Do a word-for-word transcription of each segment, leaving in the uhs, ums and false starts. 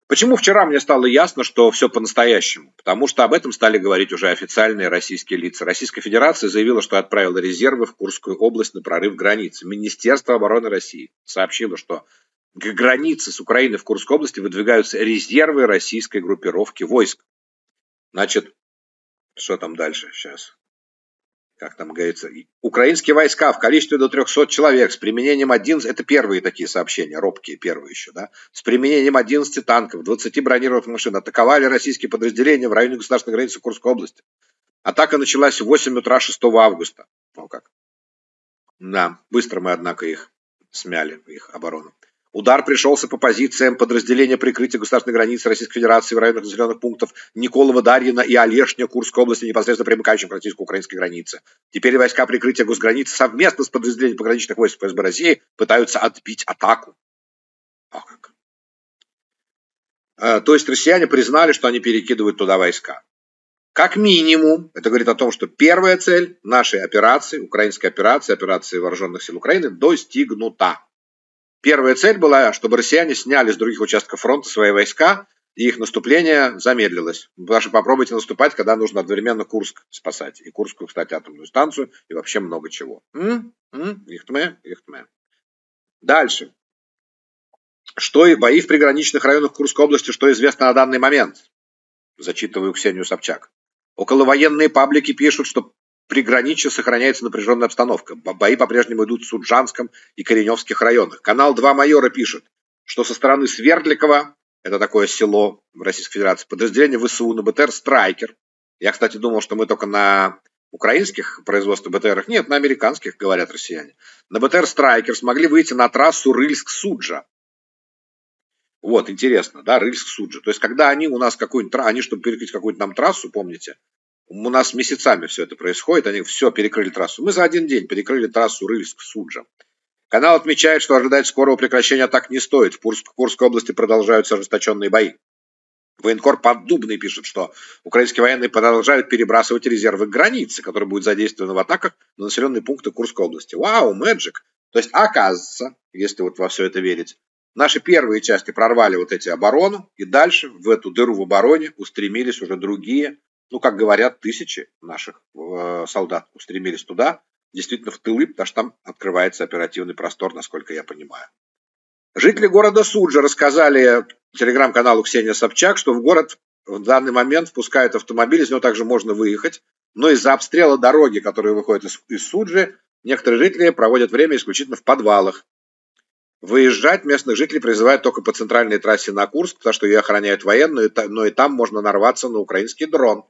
Почему вчера мне стало ясно, что все по-настоящему? Потому что об этом стали говорить уже официальные российские лица. Российская Федерация заявила, что отправила резервы в Курскую область на прорыв границы. Министерство обороны России сообщило, что к границе с Украиной в Курской области выдвигаются резервы российской группировки войск. Значит, что там дальше сейчас? Как там говорится, украинские войска в количестве до трехсот человек с применением одиннадцати, это первые такие сообщения, робкие первые еще, да, с применением одиннадцати танков, двадцати бронированных машин атаковали российские подразделения в районе государственной границы Курской области. Атака началась в восемь утра шестого августа. Ну как? Да, быстро мы, однако, их смяли, их оборону. Удар пришелся по позициям подразделения прикрытия государственной границы Российской Федерации в районах населенных пунктов Николова, Дарьина и Олешня Курской области, непосредственно примыкающих к российско-украинской границе. Теперь войска прикрытия госграницы совместно с подразделением пограничных войск ФСБ России пытаются отбить атаку. О, как. А, то есть россияне признали, что они перекидывают туда войска. Как минимум, это говорит о том, что первая цель нашей операции, украинской операции, операции вооруженных сил Украины, достигнута. Первая цель была, чтобы россияне сняли с других участков фронта свои войска, и их наступление замедлилось. Даже попробуйте наступать, когда нужно одновременно Курск спасать. И Курскую, кстати, атомную станцию, и вообще много чего. Дальше. Что и бои в приграничных районах Курской области, что известно на данный момент? Зачитываю Ксению Собчак. Околовоенные паблики пишут, что в приграничье сохраняется напряженная обстановка. Бои по-прежнему идут в Суджанском и Кореневских районах. Канал два Майора пишет, что со стороны Свердликова, это такое село в Российской Федерации, подразделение ВСУ на БТР «Страйкер». Я, кстати, думал, что мы только на украинских производствах БТРах. Нет, на американских, говорят россияне. На БТР «Страйкер» смогли выйти на трассу Рыльск-Суджа. Вот, интересно, да, Рыльск-Суджа. То есть, когда они у нас какую-нибудь, они, чтобы перекрыть какую-нибудь нам трассу, помните, у нас месяцами все это происходит, они все перекрыли трассу. Мы за один день перекрыли трассу Рыльск-Суджа. Канал отмечает, что ожидать скорого прекращения атак не стоит. В Курской области продолжаются ожесточенные бои. Военкор Поддубный пишет, что украинские военные продолжают перебрасывать резервы к границе, которые будут задействованы в атаках на населенные пункты Курской области. Вау, мэджик! То есть, оказывается, если вот во все это верить, наши первые части прорвали вот эти оборону, и дальше в эту дыру в обороне устремились уже другие, ну, как говорят, тысячи наших э, солдат устремились туда, действительно в тылы, потому что там открывается оперативный простор, насколько я понимаю. Жители города Суджа рассказали телеграм-каналу Ксения Собчак, что в город в данный момент впускают автомобили, из него также можно выехать, но из-за обстрела дороги, которые выходят из, из Суджи, некоторые жители проводят время исключительно в подвалах. Выезжать местных жителей призывают только по центральной трассе на Курск, потому что ее охраняют военные, но и там можно нарваться на украинский дрон.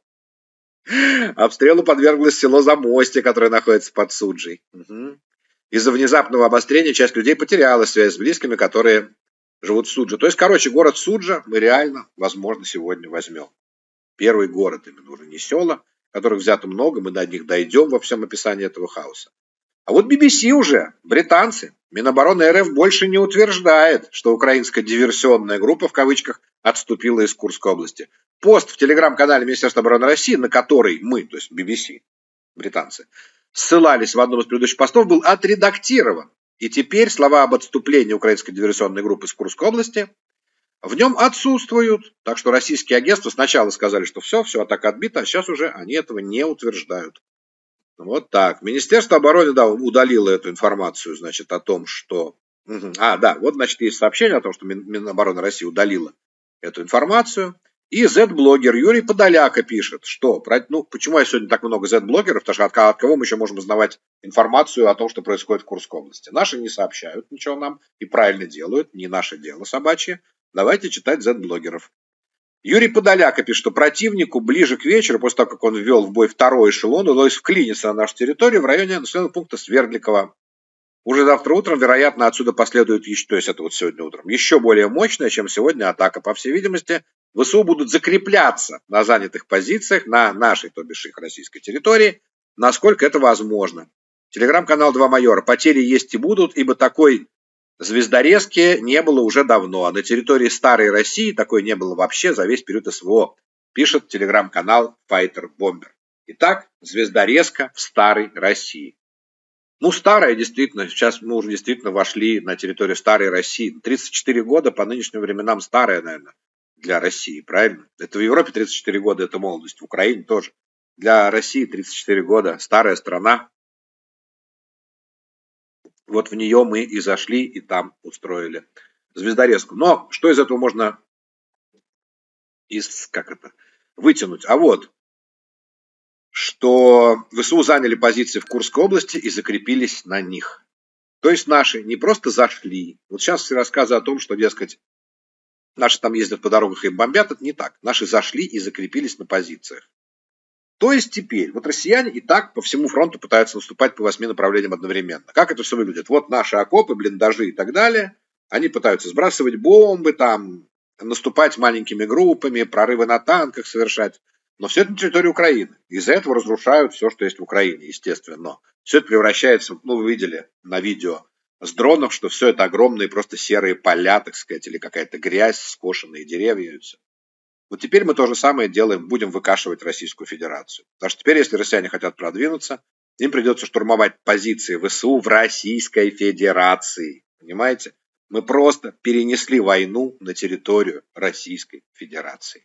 Обстрелу подверглось село Замостье, которое находится под Суджей. Угу. Из-за внезапного обострения часть людей потеряла связь с близкими, которые живут в Судже. То есть, короче, город Суджа мы реально, возможно, сегодня возьмем. Первый город, именно уже не села, которых взято много, мы до них дойдем во всем описании этого хаоса. А вот би би си уже, британцы, Минобороны эр эф больше не утверждает, что украинская диверсионная группа, в кавычках, отступила из Курской области. Пост в телеграм-канале Министерства обороны России, на который мы, то есть би би си, британцы, ссылались в одном из предыдущих постов, был отредактирован. И теперь слова об отступлении украинской диверсионной группы из Курской области в нем отсутствуют. Так что российские агентства сначала сказали, что все, все, атака отбита, а сейчас уже они этого не утверждают. Вот так. Министерство обороны, да, удалило эту информацию, значит, о том, что... А, да, вот, значит, есть сообщение о том, что Минобороны России удалила эту информацию. И зет-блогер Юрий Подоляка пишет, что... Ну, почему я сегодня так много зет-блогеров? Потому что от, от кого мы еще можем узнавать информацию о том, что происходит в Курской области? Наши не сообщают ничего нам и правильно делают. Не наше дело собачье. Давайте читать зет-блогеров. Юрий Подоляка пишет, что противнику ближе к вечеру, после того, как он ввел в бой второй эшелон, удалось вклиниться на нашу территорию в районе населенного пункта Свердликова. Уже завтра утром, вероятно, отсюда последует, еще, то есть это вот сегодня утром, еще более мощная, чем сегодня атака. По всей видимости, ВСУ будут закрепляться на занятых позициях на нашей, то бишь их российской территории, насколько это возможно. Телеграм-канал два Майора. Потери есть и будут, ибо такой звездорезки не было уже давно, а на территории старой России такой не было вообще за весь период СВО, пишет телеграм-канал Fighter Bomber. Итак, звездорезка в старой России. Ну, старая действительно, сейчас мы уже действительно вошли на территорию старой России. тридцать четыре года, по нынешним временам старая, наверное. для России, правильно? Это в Европе тридцать четыре года, это молодость, в Украине тоже. Для России тридцать четыре года, старая страна. Вот в нее мы и зашли, и там устроили звездорезку. Но что из этого можно из, как это, вытянуть? А вот, что ВСУ заняли позиции в Курской области и закрепились на них. То есть наши не просто зашли. Вот сейчас все рассказы о том, что, дескать, наши там ездят по дорогах и бомбят, это не так. Наши зашли и закрепились на позициях. То есть теперь, вот россияне и так по всему фронту пытаются наступать по восьми направлениям одновременно. Как это все выглядит? Вот наши окопы, блиндажи и так далее. Они пытаются сбрасывать бомбы, там, наступать маленькими группами, прорывы на танках совершать. Но все это на территории Украины. Из-за этого разрушают все, что есть в Украине, естественно. Все это превращается, ну, вы видели на видео с дронов, что все это огромные просто серые поля, так сказать, или какая-то грязь, скошенные деревья и все. Вот теперь мы то же самое делаем, будем выкашивать Российскую Федерацию. Потому что теперь, если россияне хотят продвинуться, им придется штурмовать позиции ВСУ в Российской Федерации. Понимаете? Мы просто перенесли войну на территорию Российской Федерации.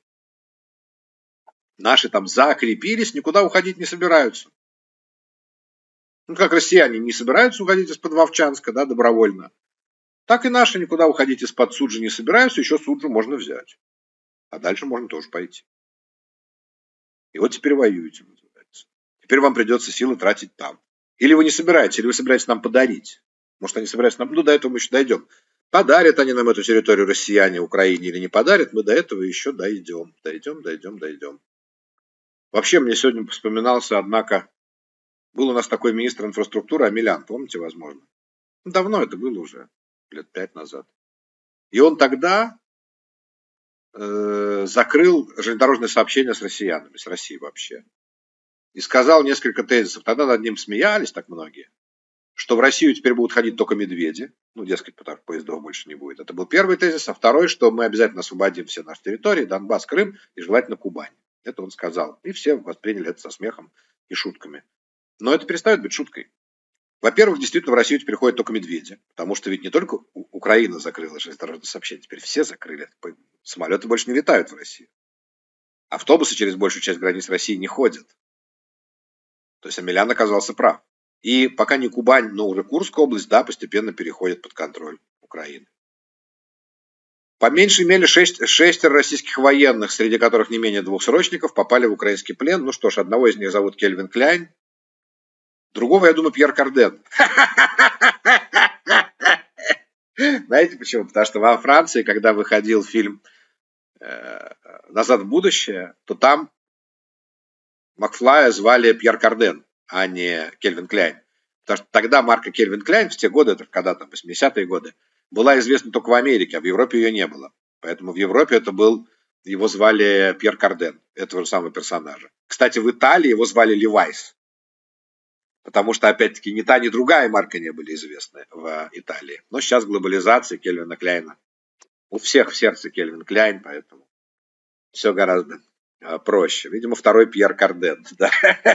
Наши там закрепились, никуда уходить не собираются. Ну, как россияне не собираются уходить из-под Вовчанска, да, добровольно, так и наши никуда уходить из-под Суджи не собираются, еще Суджу можно взять. А дальше можно тоже пойти. И вот теперь воюете, называется. Теперь вам придется силы тратить там. Или вы не собираетесь, или вы собираетесь нам подарить. Может, они собираются нам... Ну, до этого мы еще дойдем. Подарят они нам эту территорию россияне, Украине или не подарят, мы до этого еще дойдем. Дойдем, дойдем, дойдем. Вообще, мне сегодня вспоминался, однако, был у нас такой министр инфраструктуры Амелян, помните, возможно? Давно это было уже, лет пять назад. И он тогда э, закрыл железнодорожное сообщение с россиянами, с Россией вообще. И сказал несколько тезисов. Тогда над ним смеялись так многие, что в Россию теперь будут ходить только медведи. Ну, дескать, потому что поездов больше не будет. Это был первый тезис. А второй, что мы обязательно освободим все наши территории, Донбасс, Крым и желательно Кубань. Это он сказал. И все восприняли это со смехом и шутками. Но это перестает быть шуткой. Во-первых, действительно в Россию теперь ходят только медведи. Потому что ведь не только Украина закрыла железнодорожное сообщение, теперь все закрыли. Самолеты больше не летают в Россию. Автобусы через большую часть границ России не ходят. То есть Амелян оказался прав. И пока не Кубань, но уже Курская область, да, постепенно переходит под контроль Украины. По меньшей мере шесть, шестеро российских военных, среди которых не менее двух срочников, попали в украинский плен. Ну что ж, одного из них зовут Кельвин Кляйн, другого, я думаю, Пьер Карден. Знаете почему? Потому что во Франции, когда выходил фильм «Назад в будущее», то там Макфлая звали Пьер Карден, а не Кельвин Кляйн. Потому что тогда марка Кельвин Кляйн в те годы, это когда там восьмидесятые годы, была известна только в Америке, а в Европе ее не было. Поэтому в Европе это был, его звали Пьер Карден, этого же самого персонажа. Кстати, в Италии его звали Левайс. Потому что, опять-таки, ни та, ни другая марка не были известны в Италии. Но сейчас глобализация Кельвина Кляйна. У всех в сердце Кельвин Кляйн, поэтому все гораздо проще. Видимо, второй Пьер Карден. Да.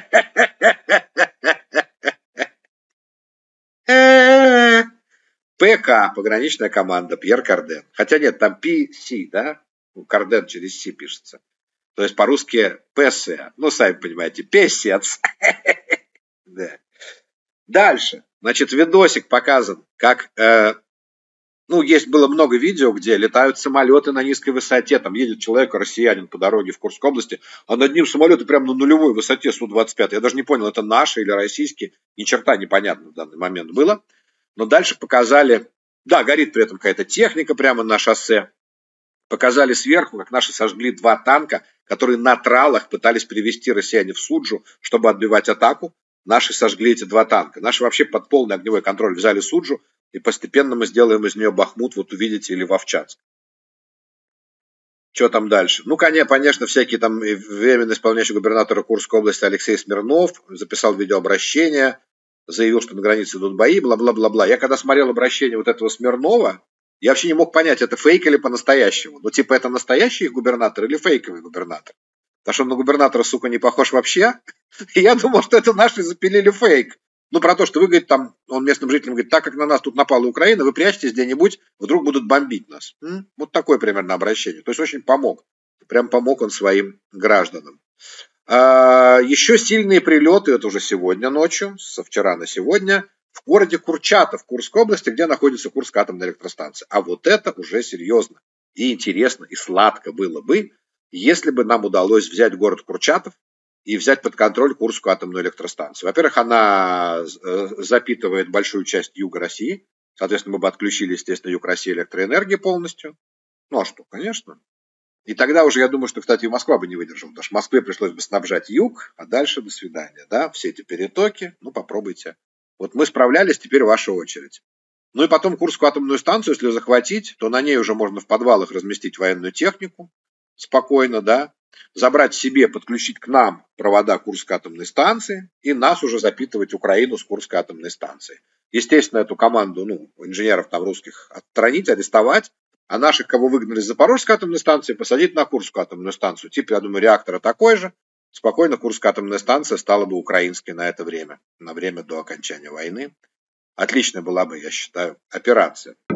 ПК, пограничная команда, Пьер Карден. Хотя нет, там пи си, да? Карден через Си пишется. То есть по-русски ПС. Ну, сами понимаете, песец. Да. Дальше. Значит, видосик показан, как... Э, ну, есть было много видео, где летают самолеты на низкой высоте. Там едет человек, россиянин по дороге в Курской области, а над ним самолеты прямо на нулевой высоте Су двадцать пять. Я даже не понял, это наши или российские. Ни черта непонятно в данный момент было. Но дальше показали... Да, горит при этом какая-то техника прямо на шоссе. Показали сверху, как наши сожгли два танка, которые на тралах пытались привести россияне в Суджу, чтобы отбивать атаку. Наши сожгли эти два танка. Наши вообще под полный огневой контроль взяли Суджу, и постепенно мы сделаем из нее Бахмут, вот увидите, или Вовчанск. Что там дальше? Ну, конечно, всякие там временно исполняющий губернатора Курской области Алексей Смирнов записал видеообращение, заявил, что на границе идут бои, бла-бла-бла-бла. Я когда смотрел обращение вот этого Смирнова, я вообще не мог понять, это фейк или по-настоящему. Ну, типа, это настоящий губернатор или фейковый губернатор? Потому что он на губернатора, сука, не похож вообще. И я думал, что это наши запилили фейк. Ну, про то, что вы, говорит, там, он местным жителям говорит, так как на нас тут напала Украина, вы прячетесь где-нибудь, вдруг будут бомбить нас. М? Вот такое примерно обращение. То есть очень помог. Прям помог он своим гражданам. А, еще сильные прилеты, это уже сегодня ночью, со вчера на сегодня, в городе Курчатов, Курской области, где находится Курская атомная электростанция. А вот это уже серьезно и интересно, и сладко было бы, если бы нам удалось взять город Курчатов и взять под контроль Курскую атомную электростанцию. Во-первых, она запитывает большую часть юга России. Соответственно, мы бы отключили, естественно, юг России электроэнергии полностью. Ну а что, конечно. И тогда уже, я думаю, что, кстати, и Москва бы не выдержала, потому что Москве пришлось бы снабжать юг, а дальше до свидания. Да? Все эти перетоки, ну попробуйте. Вот мы справлялись, теперь ваша очередь. Ну и потом Курскую атомную станцию, если захватить, то на ней уже можно в подвалах разместить военную технику спокойно, да, забрать себе, подключить к нам провода Курской атомной станции и нас уже запитывать Украину с Курской атомной станции. Естественно, эту команду, ну, инженеров там русских отстранить, арестовать, а наших, кого выгнали с Запорожской атомной станции, посадить на Курскую атомную станцию. Тип, я думаю, реактора такой же. Спокойно Курская атомная станция стала бы украинской на это время, на время до окончания войны. Отличная была бы, я считаю, операция.